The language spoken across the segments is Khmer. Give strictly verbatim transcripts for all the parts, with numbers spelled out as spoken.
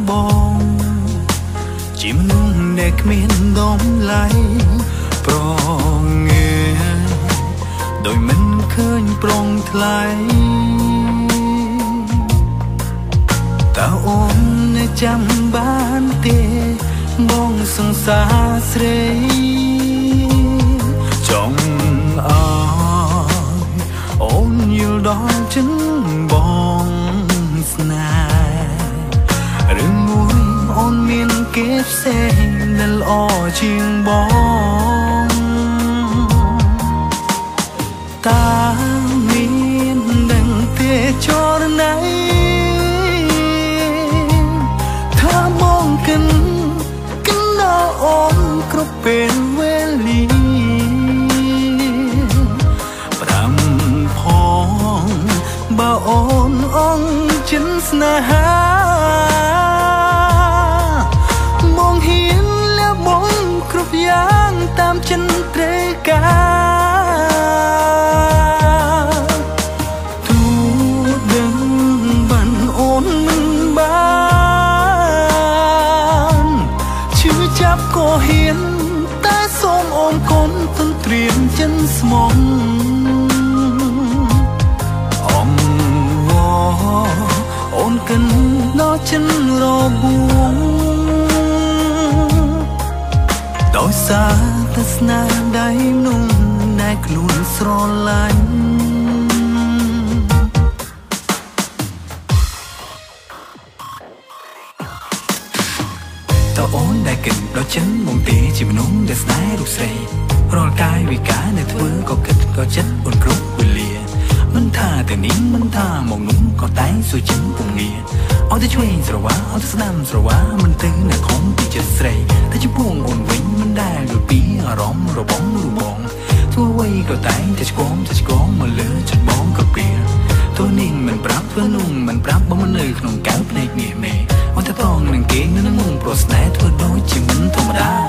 បងជាមនុស្សដែលគ្មានតម្លៃប្រងើដោយមិនឃើញប្រងថ្លៃតើអូននៅចាំបានទេបងសង្សារស្រីចង់អើយអូនយល់ដល់ចិនបងស្នេហ៍រឿងមួយអូនមានគេផ្សេងដែលល្អជាងបងតើមានដឹងទេចរណៃថាមកកិនកិនដល់អូនគ្រប់ពេលវេលាប្រាំផងបើអូនអងចិនស្នេហាមកហ៊ានលះបងគ្រប់យ៉ាងតាមចិនត្រេកាទូដឹងបានអូនមិនបានឈឺចាប់ក៏ហ៊ានតែសូមអូនកូនទន្ទ្រានចិនស្មងអូនកិនដល់ចិនរបួងដោយសារតែស្នាដៃนุ่มដែលខ្លួនស្រឡាញ់តើអូនដែលកិនដល់ចិនមកទេជាមនុស្សដែលស្នេហ៍រូបស្រីរាល់កាយវិការដែលធ្វើក៏គិតក៏ចិត្តអូនគ្រប់វេលាមិនថាតែនេះមិនថាមកនោះក៏តែងសួរចិនពងងារអត់ទៅជួយស្រវាអត់ទៅស្ដាំស្រវាមិនទៅនៅខំពីចិត្តស្រីតែចំពោះអូនវិញមិនដែលលុបពីអារម្មណ៍របងរូបងធ្វើអ្វីក៏តែងតែឆ្កងតែឆ្កងមកលើចិត្តបងក៏ពីទូនេះមិនប្រាប់ធ្វើនោះមិនប្រាប់បងមិននៅក្នុងកៅភ្នែកនេះមេអត់ទៅតងនឹងគេនៅនឹងមុំប្រស្នេហ៍ធ្វើដូចជាមិនធម្មតា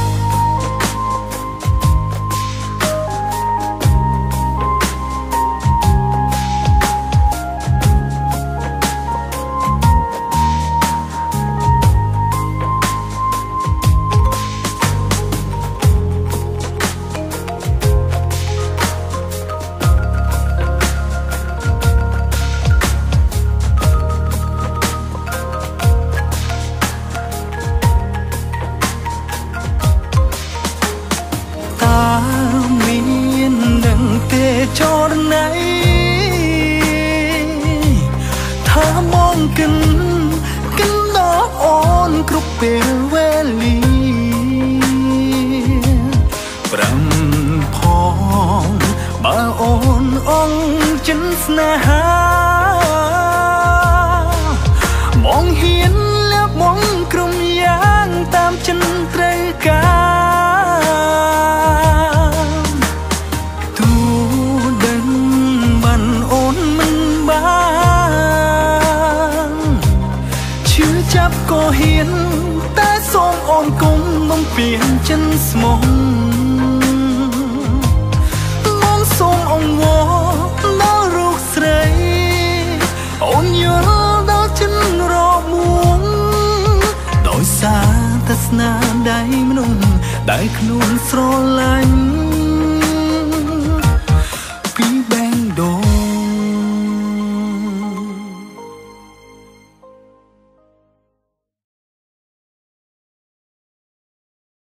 ចរណៃថាមកកិនកិនដល់អូនគ្រប់ពេលវេលាប្រាំផងបើអូនអងចិនស្នេហាមកហ៊ានលះបងគ្រប់យ៉ាងតាមចិនត្រូវការចាប់ក៏ហ៊ានតែសូមអូនគុំបំពេញចិនស្មងមកសូមអង្វរដល់រូបស្រីអូនយល់ដល់ចិនរបួងដោយសារតែស្នាដៃមនុស្សដែលខ្លួនស្រឡាញ់